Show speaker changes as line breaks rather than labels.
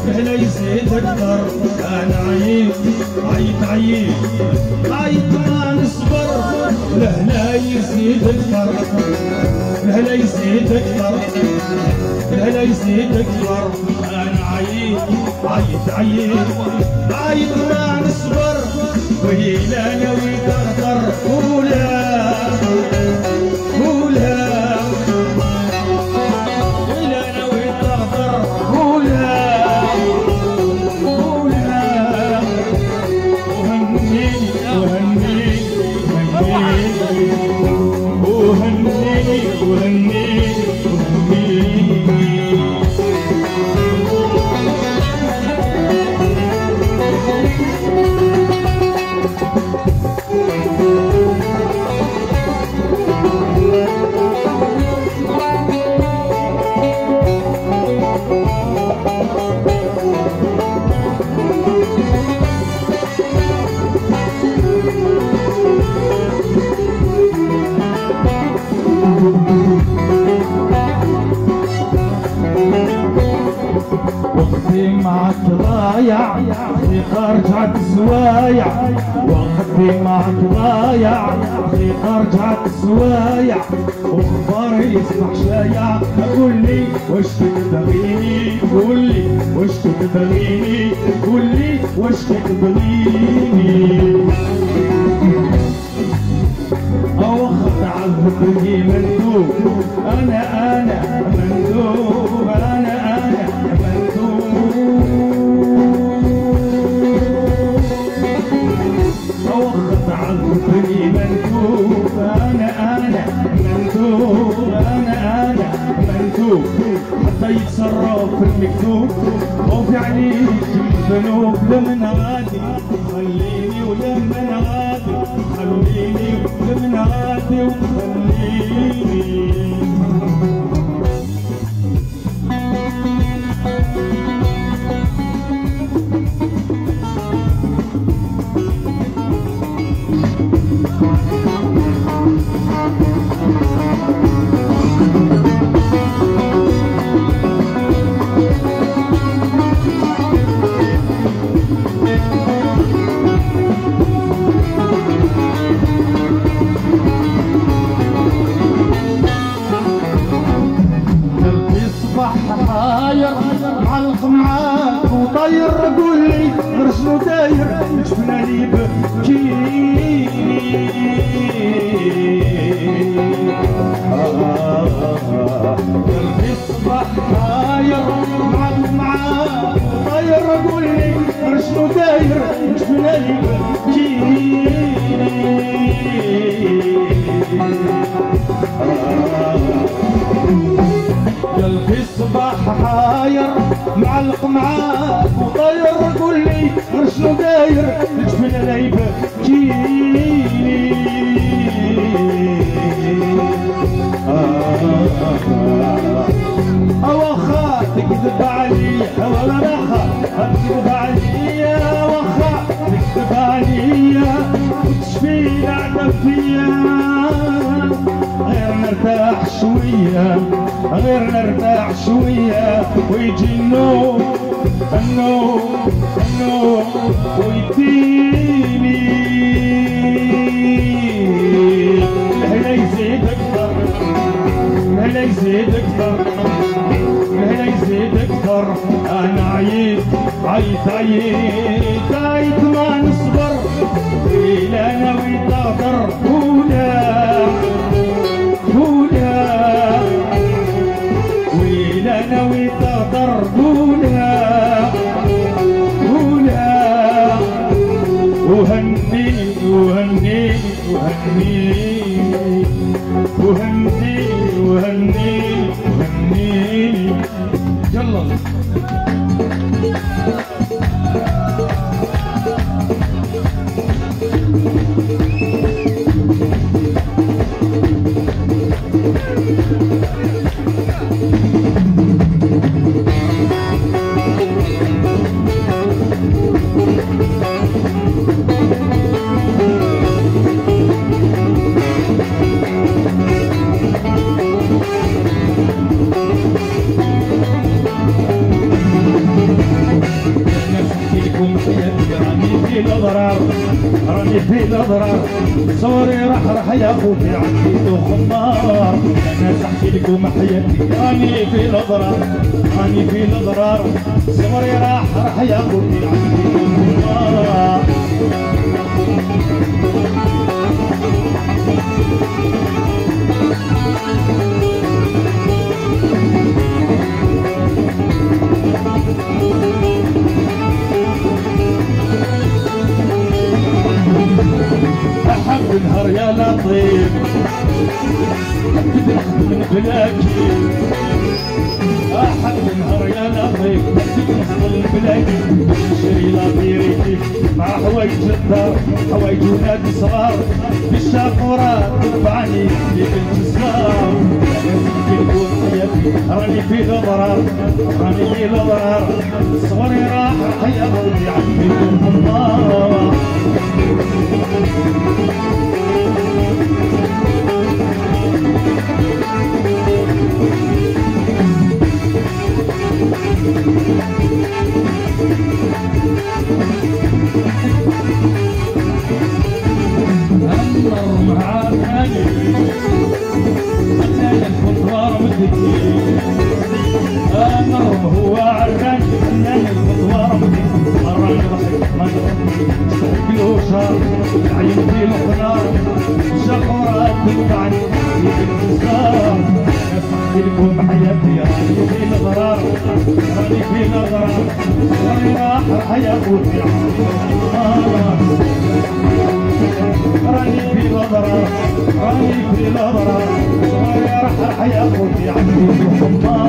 لا يزيد اكثر انا عييت عييت ما نصبر لا يزيد اكثر لا يزيد اكثر لا يزيد اكثر انا عييت ما نصبر ويلا ناوي تغدر ولا وقتي معك ضايع في رجعت الزوايع وقتي معك ضايع في رجعت الزوايع وخباري يصبح شايع قول لي واش تبغيني قول لي واش تبغيني قول لي واش تبغيني او تعذبني مندوب انا مندوب انا تعذبني مندوب انا مندوب حتى يتصرف في المكتوب وفي عليك الذنوب لمن غادي خليني ولمن غادي خليني لمن غادي وخليني معلق معاك وطاير قول لي غير شنو داير جبنا لي بكيني قلبي الصباح طاير معلق معاك وطاير قول لي غير شنو داير جبنا لي بكيني قلبي الصباح حاير معلق معاك وطاير قول لي غير شنو داير الجبن لا يبكيني واخا تكذب عليا ولا تكذب عليا واخا تكذب عليا وتشفي العتب فيا غير نرتاح شوية ويجي النوم ويديني لا يزيد اكثر لا يزيد اكثر انا عييت ما نصبر ويلا ناوي تغدر ويلا ناوي تغدر وهنيني يلا الاضرار راني في الاضرار صوري راح يا خوتي عندي خمار انا تحكي لكم حياتي راني في الاضرار راني في الاضرار صوري راح يا خوتي عندي خمار أحب نهار يا لطيف أكد نخدم بلاكي أحب نهار يا لطيف أكد نخدم بلاكي نشري لابيريتي مع حوايج الدار حوايج ولاد صغار بالشاقورات تبعني اللي كنت صغار راني في الاضرار راني في الاضرار صغري راح حياتي عندي الخمار النار مع الحاجة الثاني الخضار مدتي النار هو عراني الثاني الخضار مدتي مراني رحيك مجرد بيوشا العين في الخنار الشقورات تنفعني في الانتصار نفحكي لكم حياتي راني في الاضرار راني في الاضرار راني راح حياتي راني في الاضرار راني في الاضرار صغير راح حياتي عندي الخمار